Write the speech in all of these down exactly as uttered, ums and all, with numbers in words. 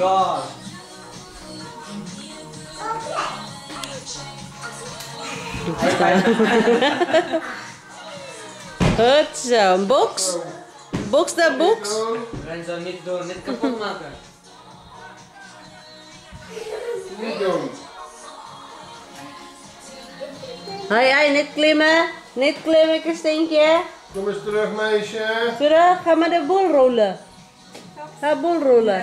god. Goed zo, box. Box naar box. Renzo, niet door, niet kapot maken. Niet doen. Hoi, hoi, niet klimmen. Niet klimmen, Christientje. Kom eens terug, meisje. Terug, ga maar de boel rollen. Ga boel rollen.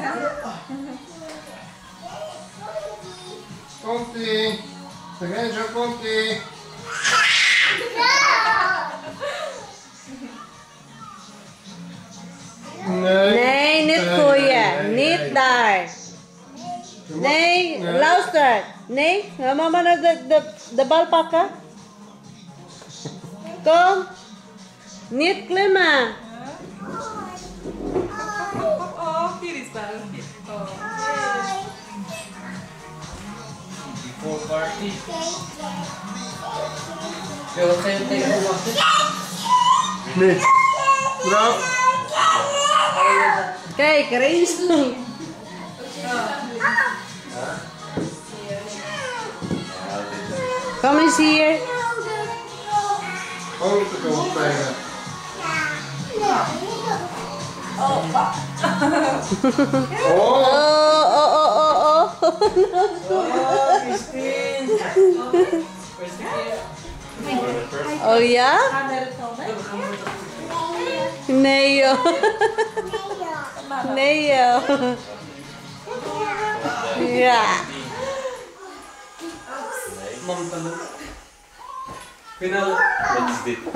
Komt-ie. De Renzo komt-ie. Nee. Nee, niet gooien. Niet daar. Nee, luister. Nee, ga mama naar de, de, de bal pakken. Kom. Niet klimmen. Oh, hier is bal. Oh. Voor party. Yo, wat ga je tegen me wachten? Niet. Eraf. Kijk, Renzo. Kom eens hier. Oh, te komen spelen. Oh, Oh. Oh, oh, oh, oh, oh. Oh, Christine. Oh ja? Gaan we het dan, hè? Nee joh. Nee joh. Ja. Mam van de... Finale. Wat is dit?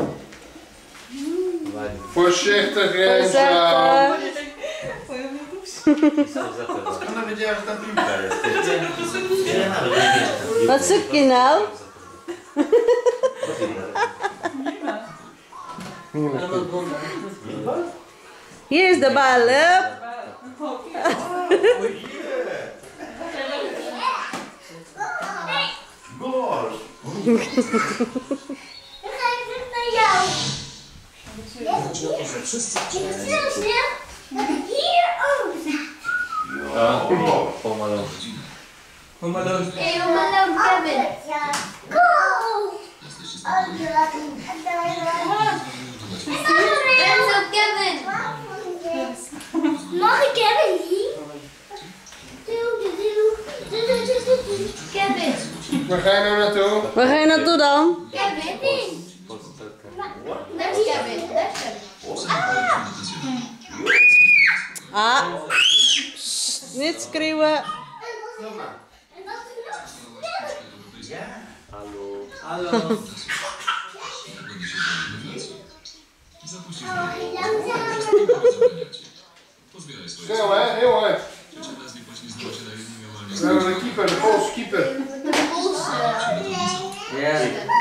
Voorzichtig, Renzo. Voorzichtig. Foi o meu curso. Kan met jou staan doen? Wat zoek je nou? Allemaal bonden. Hier is de bal, hup. Ja, Home Alone. Home Alone. Hey, Home Alone, Kevin. Go! Renzo, Kevin. Mag ik Kevin hier? Kevin. Waar ga je nou naartoe? Waar ga je naartoe dan? Kevin. Daar is Kevin. Daar is Kevin. Ah. Sst, niet schreeuwen. En dat is nog Hallo. Hallo. Snel hè, heel hard. We hebben de keeper, de Poolse keeper. Ja.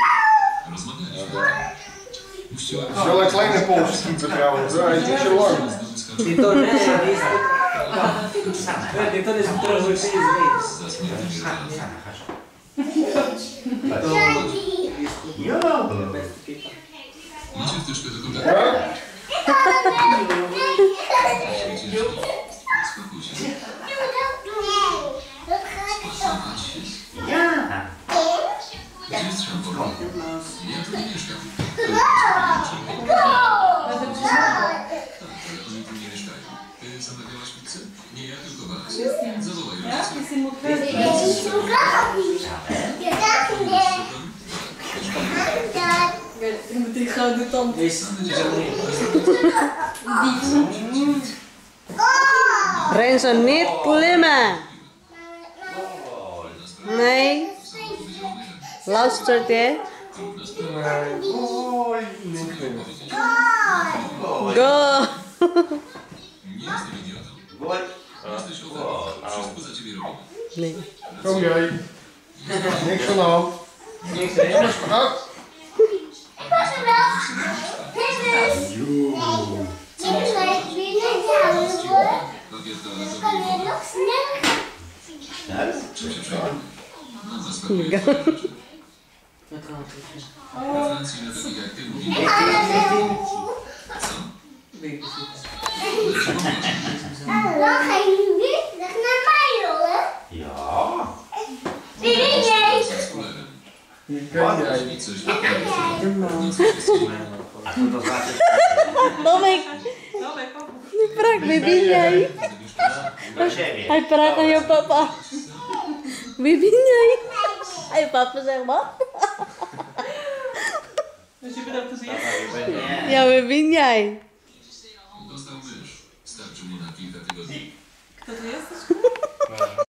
Het is wel een kleine Poolse keeper trouwens, hoor. Hij is niet zo lang. Dito, nee, die is... Dito is terug voor deze Ja, is in elkaar. Je moet die gouden tand. Is Renzo, niet klimmen. Nee. Luistert hè. Oh, niet klimmen. Go. Nee. Kom jij. Niks van de hand. niks, hè? Ah. Ik was er wel. Dennis. Dennis, wij weer net houden hoor. Dan kan je nog sneller. Wat kan het? Ik ga naar de Weet ik niet. Dan ga je nu weer terug naar mij. Wyganiaj. A co to znaczy? Tomek, Tomek, papa. Frank, wybijaj. Do siebie. Ay, para kayo, papa. Bibingay. Ay, papa sa'yo ba? Ja się pytam, kto to jest? Nie. Ja, bibingay. Kto to jest?